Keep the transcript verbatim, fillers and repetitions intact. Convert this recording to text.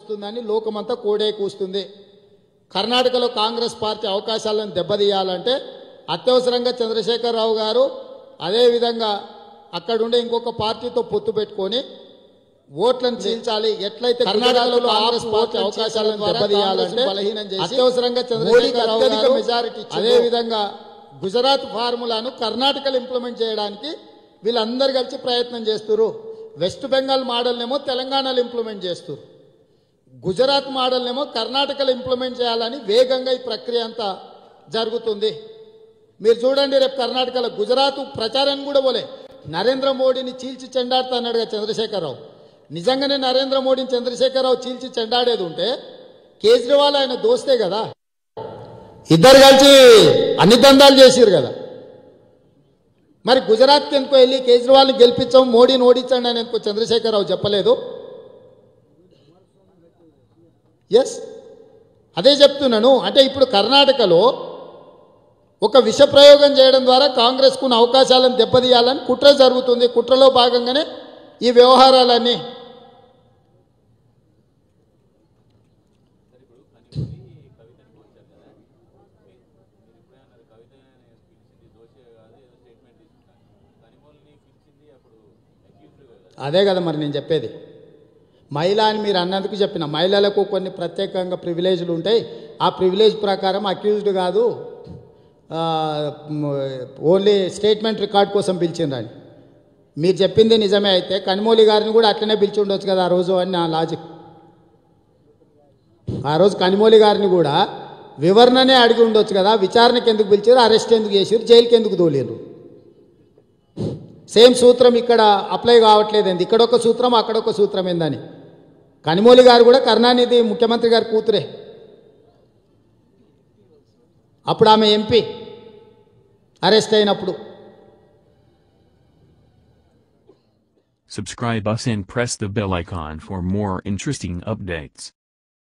వస్తుందని లోకమంతా కోడే కూస్తుంది. కర్ణాటకలో కాంగ్రెస్ పార్టీ అవకాశాలను దెబ్బతీయాలంటే అత్యవసరంగా చంద్రశేఖరరావు గారు అదేవిధంగా అక్కడుండే ఇంకొక పార్టీతో పొత్తు పెట్టుకొని ఓట్లను చీల్చాలి. ఎట్లయితే కర్ణాటకలో కాంగ్రెస్ పార్టీ అవకాశాలను దెబ్బతీయాలంటే బలహీనం చేసి అత్యవసరంగా చంద్రశేఖరరావు గారు మెజారిటీ అదేవిధంగా గుజరాత్ ఫార్ములాను కర్ణాటకలో ఇంప్లిమెంట్ చేయడానికి వీళ్ళందరూ కలిసి ప్రయత్నం చేస్తున్నారు. వెస్ట్ బెంగాల్ మోడల్నేమో తెలంగాణలో ఇంప్లిమెంట్ చేస్తున్నారు. గుజరాత్ మోడల్నేమో కర్ణాటకలో ఇంప్లిమెంట్ చేయాలని వేగంగా ఈ ప్రక్రియ అంతా జరుగుతుంది. మీరు చూడండి, రేపు కర్ణాటకలో గుజరాత్ ప్రచారాన్ని కూడా పోలే నరేంద్ర మోడీని చీల్చి చెండాడుతా అన్నాడుగా చంద్రశేఖరరావు. నిజంగానే నరేంద్ర మోడీని చంద్రశేఖరరావు చీల్చి చెండాడేది ఉంటే కేజ్రీవాల్ ఆయన దోస్తే కదా, ఇద్దరు కలిసి అన్ని దందాలు చేసిరు కదా. మరి గుజరాత్కి ఎందుకో వెళ్ళి కేజ్రీవాల్ని గెలిపించాం, మోడీని ఓడించండి అని ఎందుకో చంద్రశేఖరరావు చెప్పలేదు? ఎస్, అదే చెప్తున్నాను. అంటే ఇప్పుడు కర్ణాటకలో ఒక విష ప్రయోగం చేయడం ద్వారా కాంగ్రెస్కు అవకాశాలను దెబ్బతీయాలని కుట్ర జరుగుతుంది. కుట్రలో భాగంగానే ఈ వ్యవహారాలన్నీ. అదే కదా మరి నేను చెప్పేది. మహిళ అని మీరు అన్నందుకు చెప్పిన, మహిళలకు కొన్ని ప్రత్యేకంగా ప్రివిలేజ్లు ఉంటాయి. ఆ ప్రివిలేజ్ ప్రకారం అక్యూజ్డ్ కాదు, ఓన్లీ స్టేట్మెంట్ రికార్డ్ కోసం పిలిచిండ్రని మీరు చెప్పింది నిజమే అయితే కనిమోలి గారిని కూడా అట్లనే పిలిచి ఉండొచ్చు కదా ఆ రోజు అని నా లాజిక్. ఆ రోజు కనిమోలి గారిని కూడా వివరణనే అడిగి ఉండొచ్చు కదా. విచారణకు ఎందుకు పిలిచారు, అరెస్ట్ ఎందుకు చేసారు, జైలుకి ఎందుకు తోలేరు? సేమ్ సూత్రం ఇక్కడ అప్లై కావట్లేదండి. ఇక్కడొక సూత్రం అక్కడొక సూత్రం ఏందని. కనిమోలి గారు కూడా కరుణానిధి ముఖ్యమంత్రి గారి కూతురే, అప్పుడు ఆమె ఎంపీ అరెస్ట్ అయినప్పుడు. Subscribe us and press the bell icon for more interesting updates.